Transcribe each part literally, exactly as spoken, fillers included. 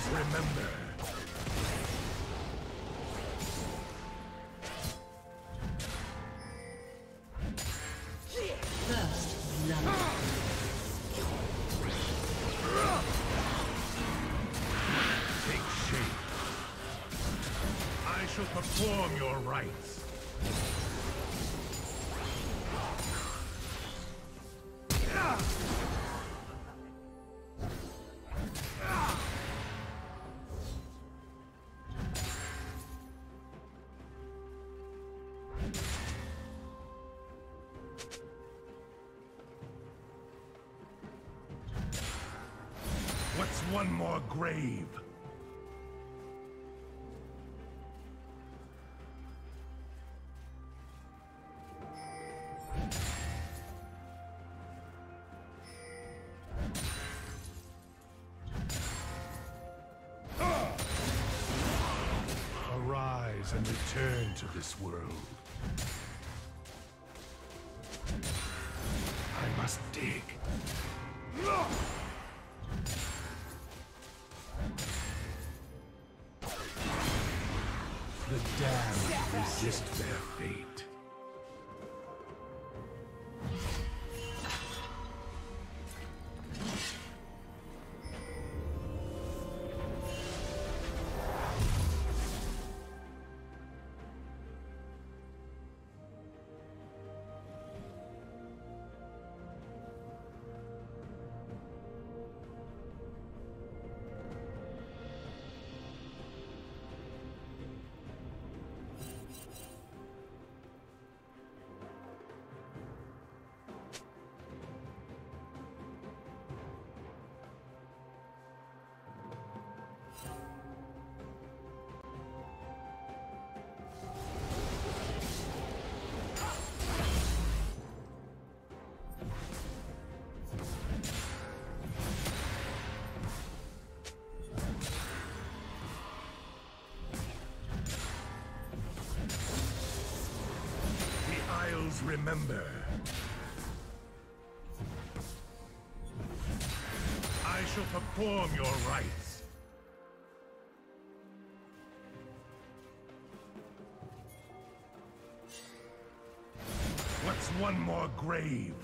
Isles remember. First love. Take shape. I shall perform your rites. What's one more grave? Arise and return to this world. I must dig. The damned resist their fate. Remember. I shall perform your rites. What's one more grave?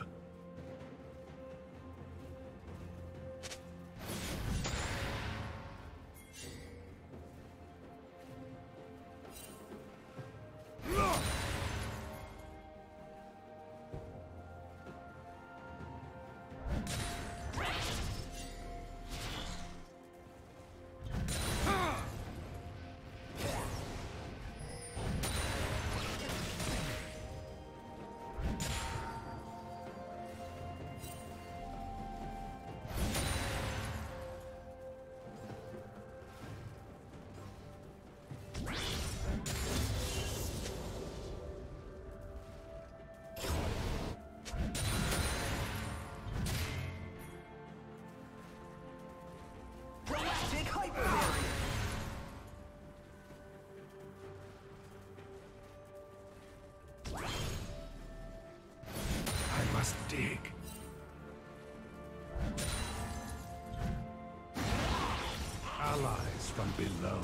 Dig. Allies from below.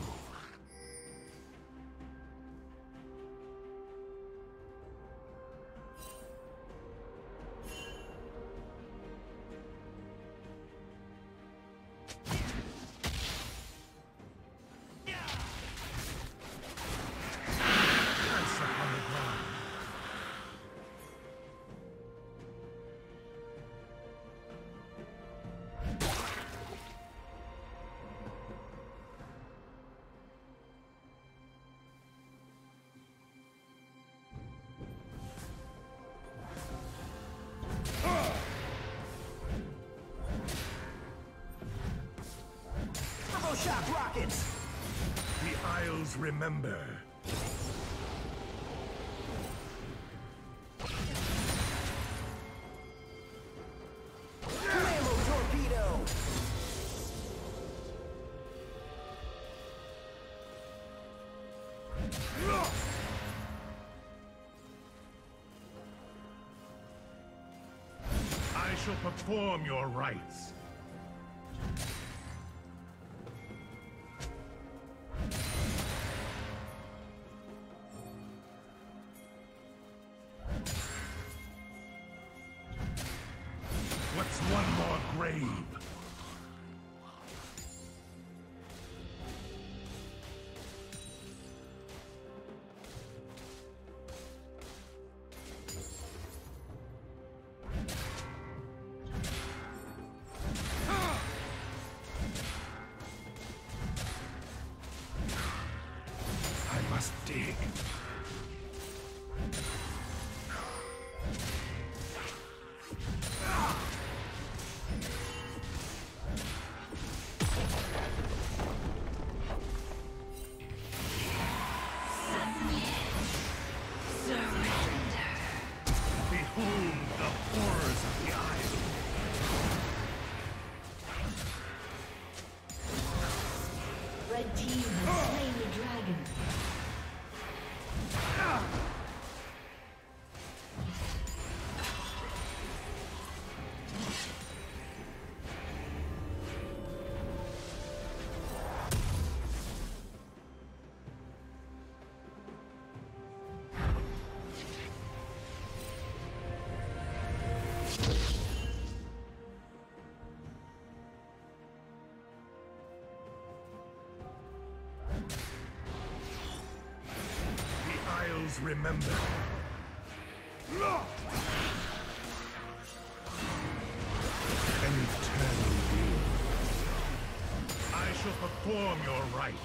Shock rockets! The Isles remember. Flammo torpedo! I shall perform your rites. Red team has slain the dragon. Remember. An eternal will. I shall perform your rites.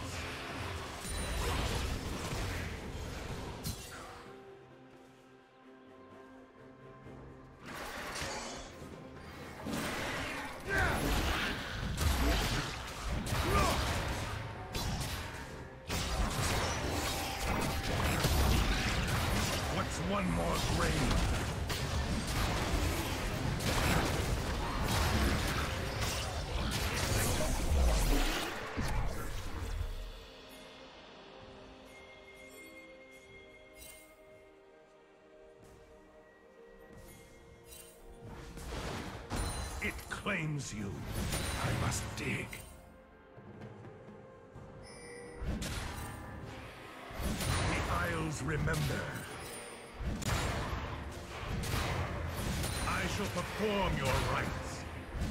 One more grave. It claims you. I must dig. The Isles remember. I shall perform your rites.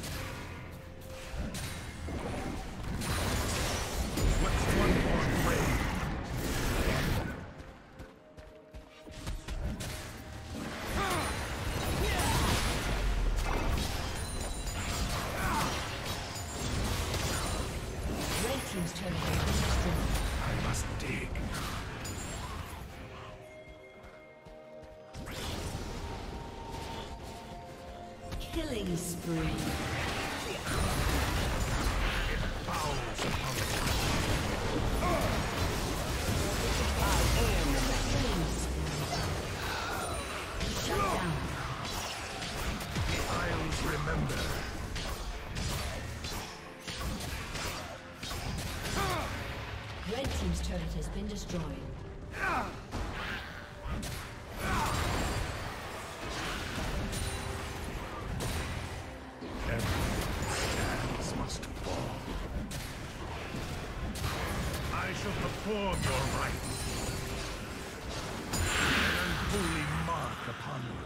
What's one more grave? Red team's turret has been destroyed. I must dig. Killing spree. It fouls upon the I am the man. Killing spree. Shut down. The Isles remember. Red team's turret has been destroyed. Perform your rites. An unholy mark upon you.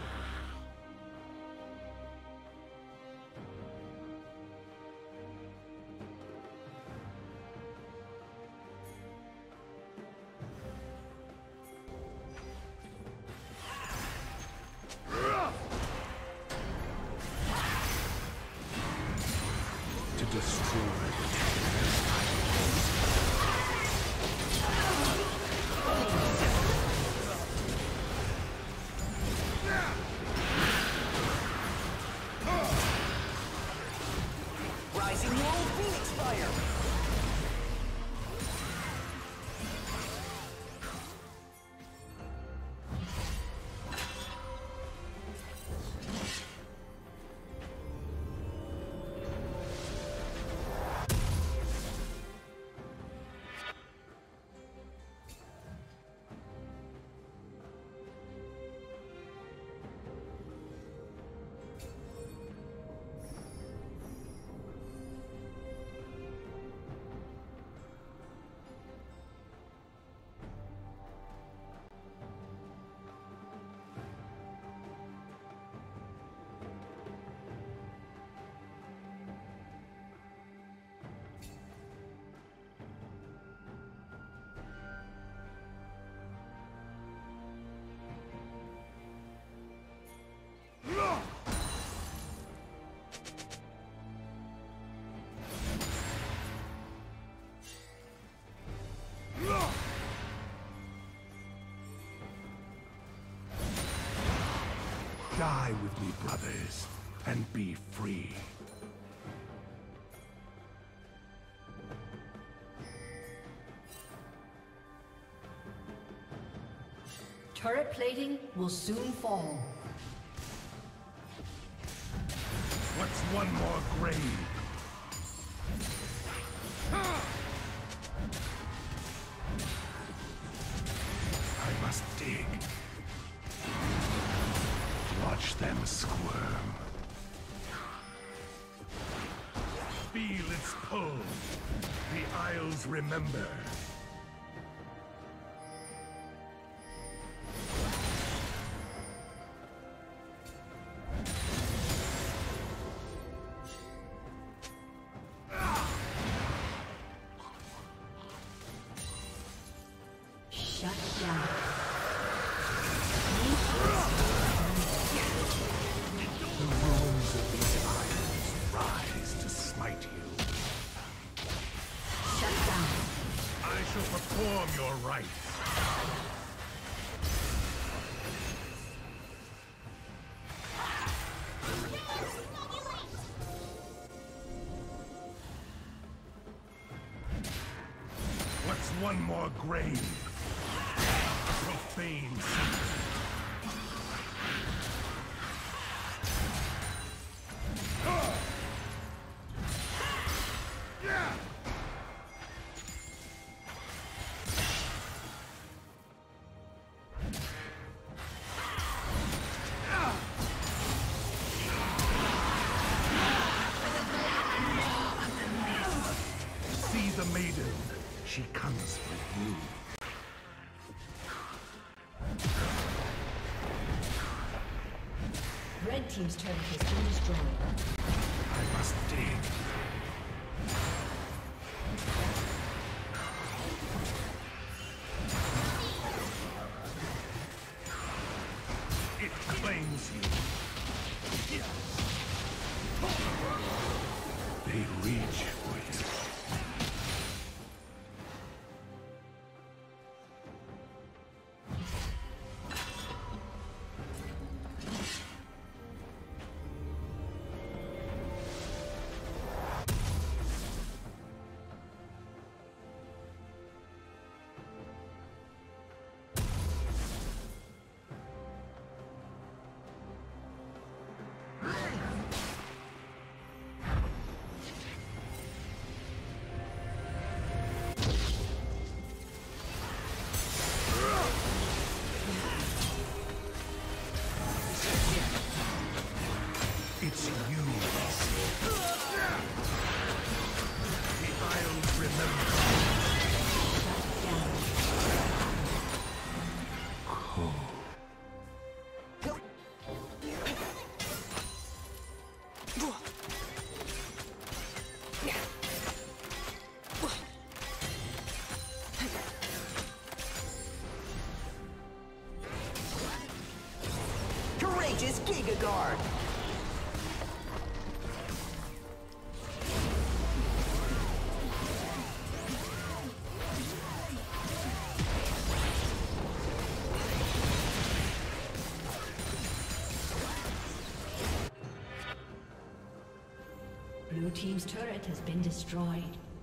To destroy. Rising the old Phoenix fire. Die with me, brothers, and be free. Turret plating will soon fall. What's one more grave? Isles remember. Perform your rites. What's one more grave? Profane secret. The maiden, she comes for you. Red team's turret has been destroyed. I must dig. It claims you. They reach for you. It's you. The Isles remember. Coup. Courageous Giga Guard. Blue team's turret has been destroyed.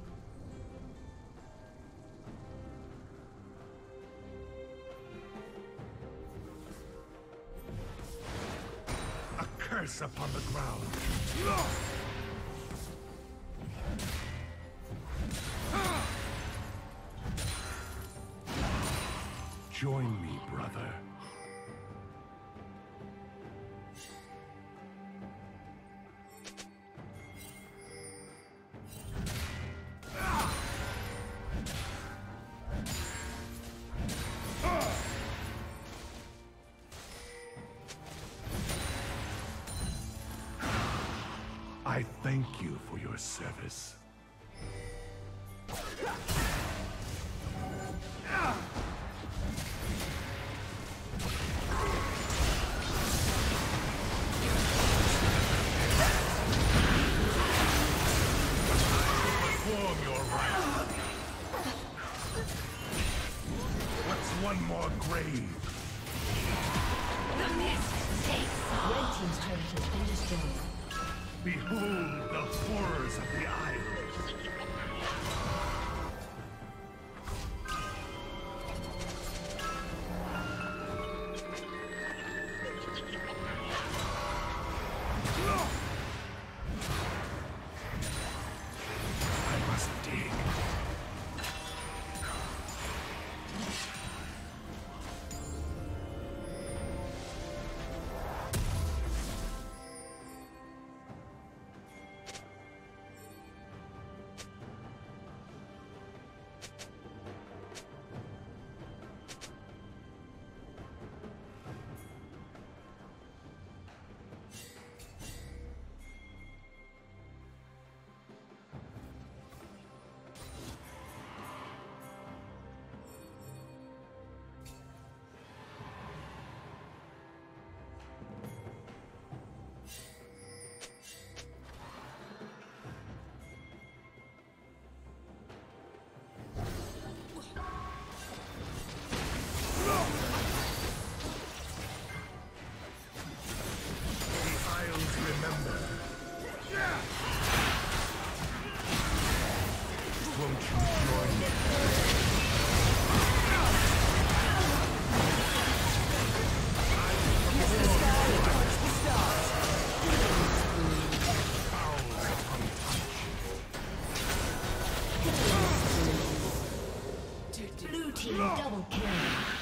A curse upon the ground. Join me, brother. I thank you for your service. Perform your rites. What's one more grave? The mist takes off. Red team's turret has been destroyed. Behold the horrors of the Isles. I must dig. Won't you join me? Kiss the sky and touch the stars. Fowls upon touch. Blue team double kill.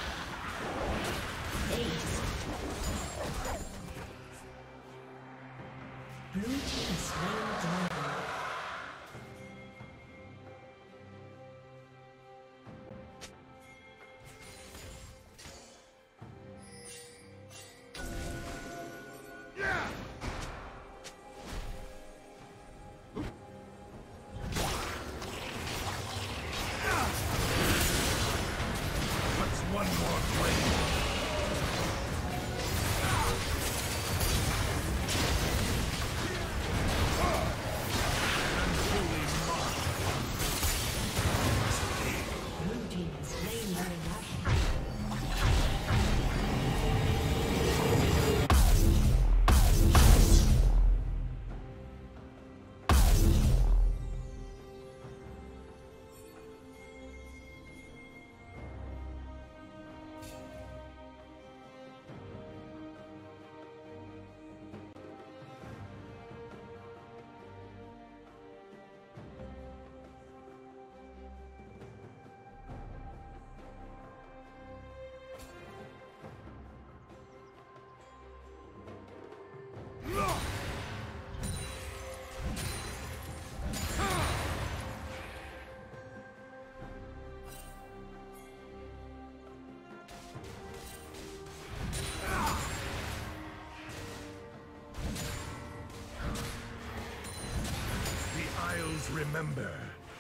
Ace. Blue team slain dragon. Remember,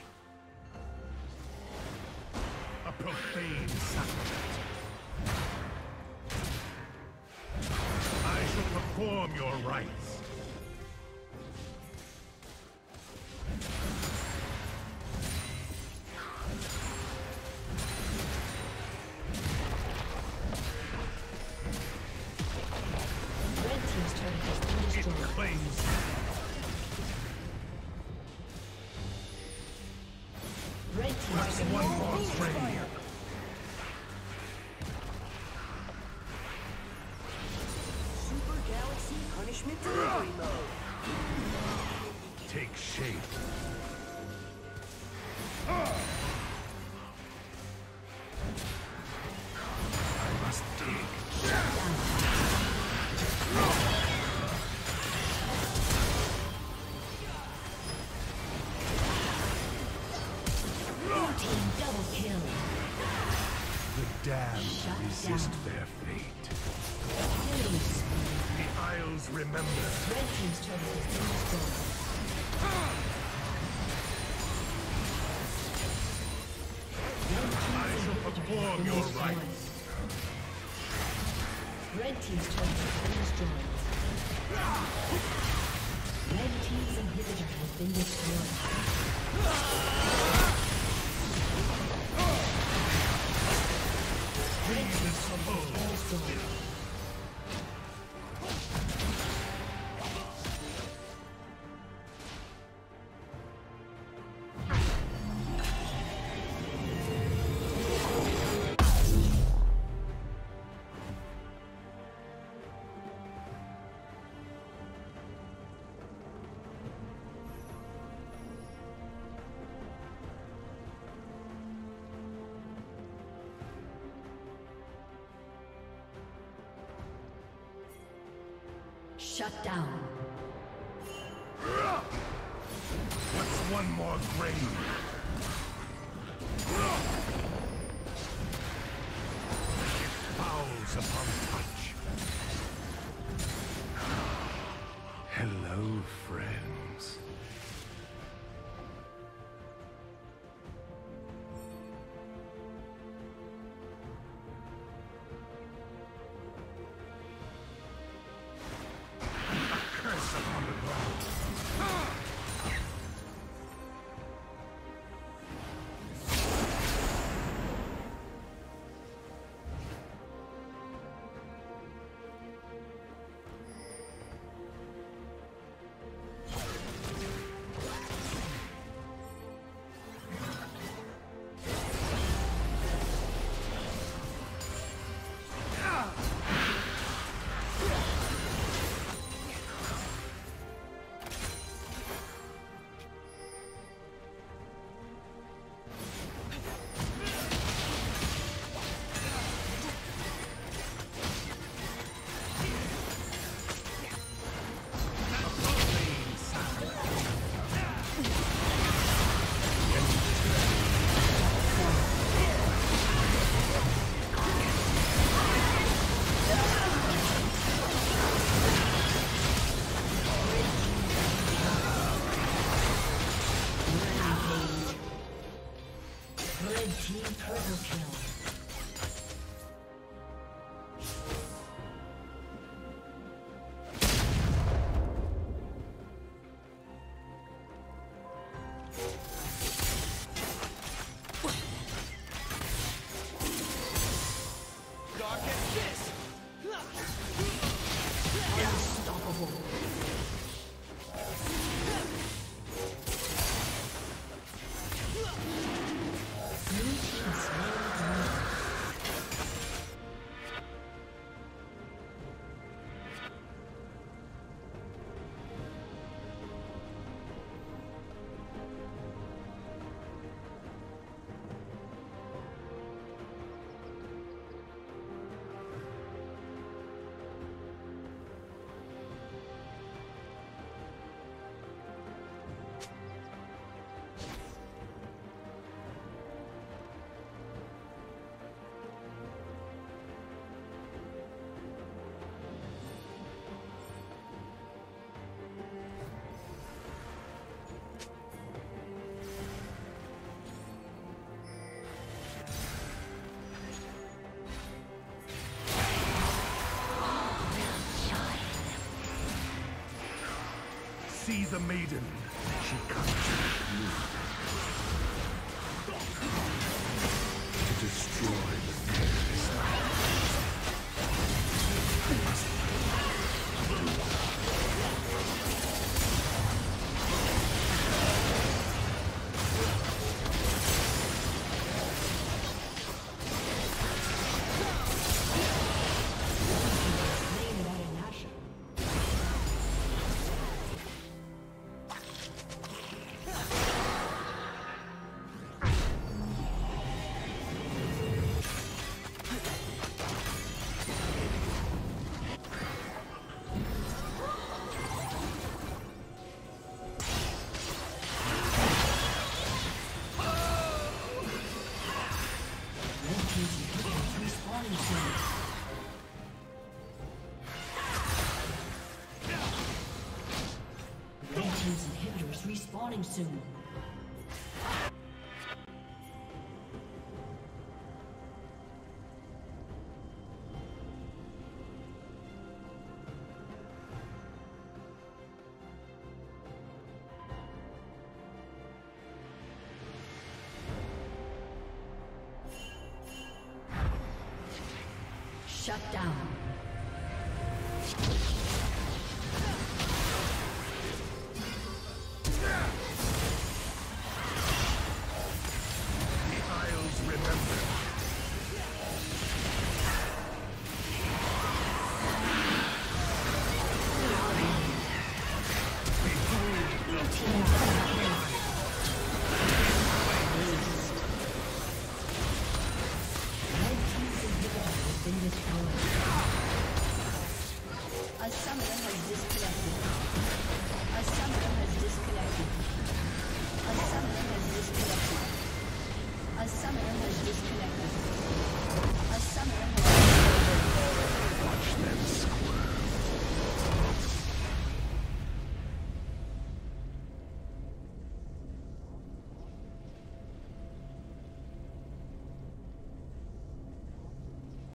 a profane sacrament. I shall perform your rites. Red team's turret has been It destroyed. claims Red team's turret one has more been destroyed. flame. Super Galaxy Punishment Delivery Mode. Take shape. I must dig. Blue team double kill. The damned Shut resist down. their fate. Killing spree. The Isles remember. Red team's turret has been destroyed. I shall perform your rites. Red team's turret has been destroyed. Red team's inhibitor has been destroyed. Red team's turret has been destroyed. Shut down. What's one more grave? It fouls upon touch. Hello, friends. Curse upon the ground. Red team triple kill. See the maiden. She comes to you. To destroy the fearless life. You must Respawning soon. Shut down.